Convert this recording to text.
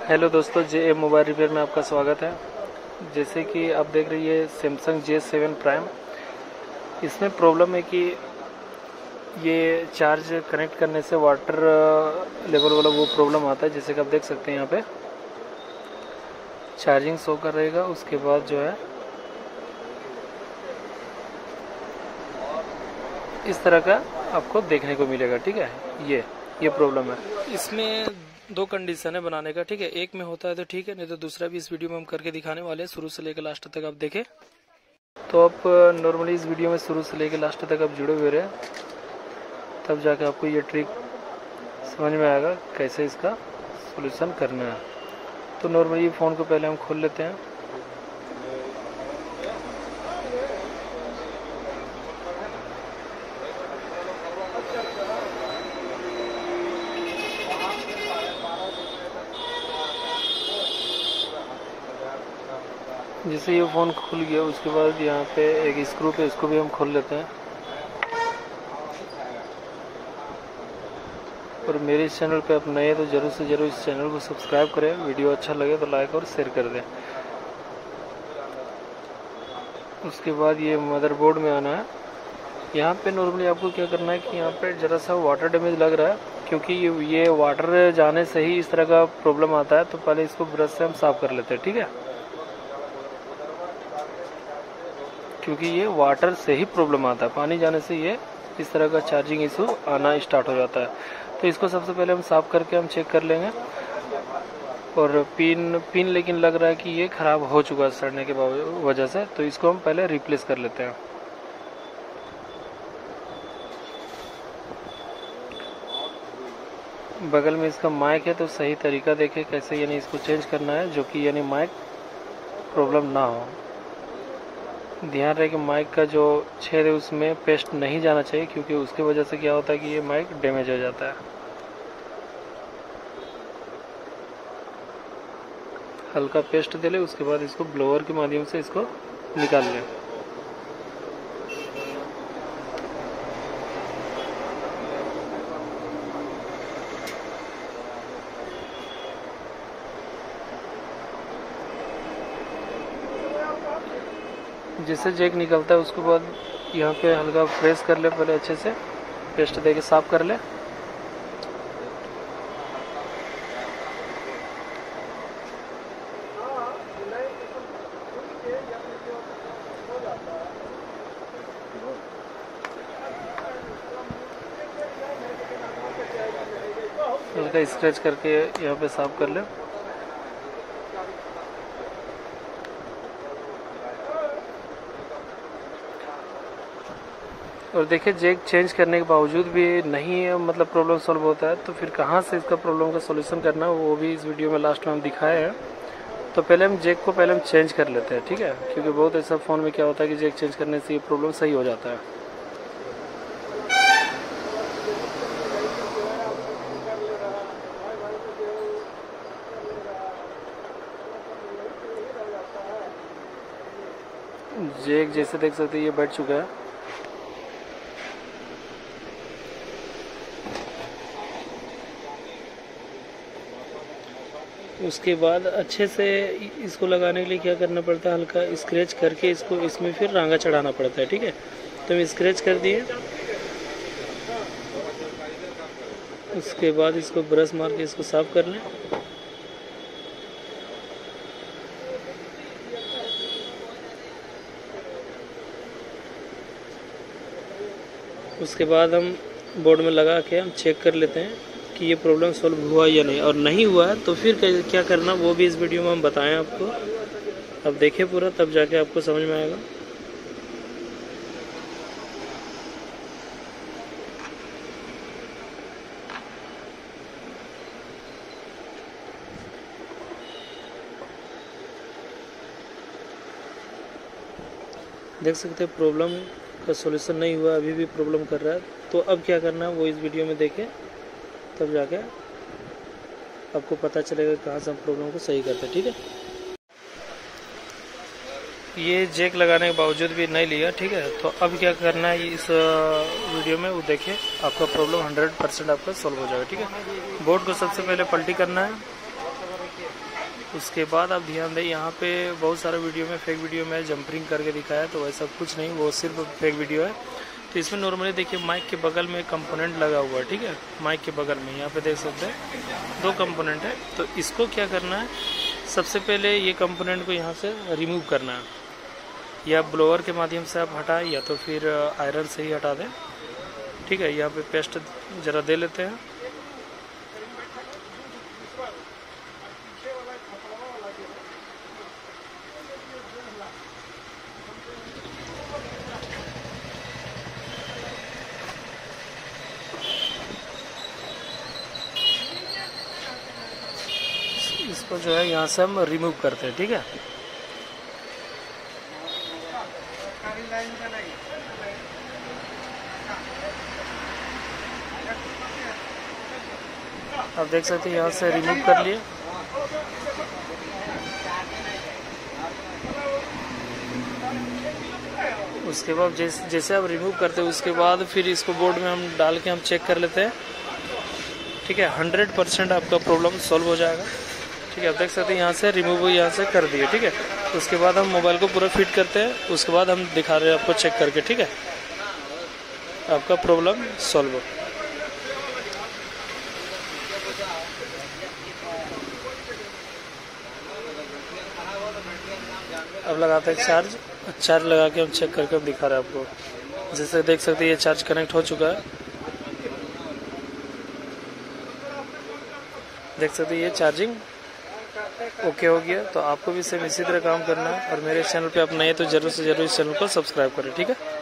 Hello दोस्तों, जे mobile repair में आपका स्वागत है। जैसे कि आप देख रही है सैमसंग J7 प्राइम। इसमें प्रॉब्लम है कि ये चार्ज कनेक्ट करने से वाटर लेवल वाला वो प्रॉब्लम आता है। जैसे कि आप देख सकते हैं यहाँ पे चार्जिंग शो कर रहेगा, उसके बाद जो है इस तरह का आपको देखने को मिलेगा। ठीक है, ये प्रॉब्लम है। इसमें दो कंडीशन है बनाने का। ठीक है, एक में होता है तो ठीक है, नहीं तो दूसरा भी इस वीडियो में हम करके दिखाने वाले हैं। शुरू से लेकर लास्ट तक आप देखें तो आप नॉर्मली इस वीडियो में शुरू से लेकर लास्ट तक आप जुड़े हुए रहे, तब जाके आपको ये ट्रिक समझ में आएगा कैसे इसका सॉल्यूशन करना है। तो नॉर्मली फ़ोन को पहले हम खोल लेते हैं। जैसे ये फ़ोन खुल गया, उसके बाद यहाँ पे एक स्क्रू पे इसको भी हम खोल लेते हैं। और मेरे इस चैनल पे आप नए हैं तो ज़रूर से ज़रूर इस चैनल को सब्सक्राइब करें। वीडियो अच्छा लगे तो लाइक और शेयर कर दें। उसके बाद ये मदरबोर्ड में आना है। यहाँ पे नॉर्मली आपको क्या करना है कि यहाँ पे ज़रा सा वाटर डैमेज लग रहा है, क्योंकि ये वाटर जाने से ही इस तरह का प्रॉब्लम आता है। तो पहले इसको ब्रश से हम साफ़ कर लेते हैं। ठीक है, क्योंकि ये वाटर से ही प्रॉब्लम आता है, पानी जाने से ये इस तरह का चार्जिंग इशू आना स्टार्ट हो जाता है। तो इसको सबसे पहले हम साफ़ करके हम चेक कर लेंगे। और पिन लेकिन लग रहा है कि ये ख़राब हो चुका है सड़ने के वजह से, तो इसको हम पहले रिप्लेस कर लेते हैं। बगल में इसका माइक है, तो सही तरीका देखें कैसे यानी इसको चेंज करना है, जो कि यानी माइक प्रॉब्लम ना हो। ध्यान रहे कि माइक का जो छेद है उसमें पेस्ट नहीं जाना चाहिए, क्योंकि उसकी वजह से क्या होता है कि ये माइक डैमेज हो जाता है। हल्का पेस्ट दे ले, उसके बाद इसको ब्लोअर के माध्यम से इसको निकाल लें। जैसे जैक निकलता है उसके बाद यहाँ पे हल्का प्रेस कर ले, पहले अच्छे से पेस्ट दे के साफ कर ले। हल्का स्क्रैच करके यहाँ पे साफ कर ले। और देखिए, जैक चेंज करने के बावजूद भी नहीं मतलब प्रॉब्लम सॉल्व होता है, तो फिर कहाँ से इसका प्रॉब्लम का सॉल्यूशन करना है वो भी इस वीडियो में लास्ट में हम दिखाए हैं। तो पहले हम जैक को पहले हम चेंज कर लेते हैं। ठीक है, क्योंकि बहुत ऐसा फ़ोन में क्या होता है कि जैक चेंज करने से ये प्रॉब्लम सही हो जाता है। जैक जैसे देख सकते हैं ये बैठ चुका है। उसके बाद अच्छे से इसको लगाने के लिए क्या करना पड़ता है, हल्का स्क्रैच करके इसको इसमें फिर रांगा चढ़ाना पड़ता है। ठीक है, तो हम स्क्रैच कर दिए। उसके बाद इसको ब्रश मार के इसको साफ कर लें। उसके बाद हम बोर्ड में लगा के हम चेक कर लेते हैं कि ये प्रॉब्लम सॉल्व हुआ या नहीं, और नहीं हुआ है तो फिर क्या करना वो भी इस वीडियो में हम बताएं आपको। अब देखें पूरा, तब जाके आपको समझ में आएगा। देख सकते हैं प्रॉब्लम का सॉल्यूशन नहीं हुआ, अभी भी प्रॉब्लम कर रहा है। तो अब क्या करना है वो इस वीडियो में देखें, तब जाके आपको पता चलेगा कहाँ से हम प्रॉब्लम को सही करते हैं। ठीक है, ये जैक लगाने के बावजूद भी नहीं लिया। ठीक है, तो अब क्या करना है इस वीडियो में वो देखिए, आपका प्रॉब्लम 100% आपका सॉल्व हो जाएगा। ठीक है, बोर्ड को सबसे पहले पलटी करना है। उसके बाद आप ध्यान दें, यहाँ पे बहुत सारा वीडियो में फेक वीडियो में जंपरिंग करके दिखाया, तो वैसा कुछ नहीं, वो सिर्फ फेक वीडियो है। तो इसमें नॉर्मली देखिए माइक के बगल में कंपोनेंट लगा हुआ है, ठीक है, माइक के बगल में यहाँ पे देख सकते हैं 2 कंपोनेंट है। तो इसको क्या करना है, सबसे पहले ये कंपोनेंट को यहाँ से रिमूव करना है, या ब्लोअर के माध्यम से आप हटाएं या तो फिर आयरन से ही हटा दें, ठीक है। यहाँ पे पेस्ट ज़रा दे लेते हैं। इसको जो है यहाँ से हम रिमूव करते हैं, ठीक है। आप देख सकते हैं यहाँ से रिमूव कर लिए। उसके बाद जैसे आप रिमूव करते हैं उसके बाद फिर इसको बोर्ड में हम डाल के हम चेक कर लेते हैं, ठीक है। 100% आपका प्रॉब्लम सॉल्व हो जाएगा, ठीक है। आप देख सकते हैं यहाँ से रिमूव यहाँ से कर दिए, ठीक है। उसके बाद हम मोबाइल को पूरा फिट करते हैं, उसके बाद हम दिखा रहे हैं आपको चेक करके, ठीक है। आपका प्रॉब्लम सॉल्व हो। अब लगाते हैं चार्ज लगा के हम चेक करके हम दिखा रहे हैं आपको। जैसे देख सकते हैं ये चार्ज कनेक्ट हो चुका है, देख सकते हैं ये चार्जिंग ओके हो गया। तो आपको भी सेम इसी तरह काम करना है, और मेरे चैनल पे आप नए तो जरूर से जरूर इस चैनल को सब्सक्राइब करें, ठीक है।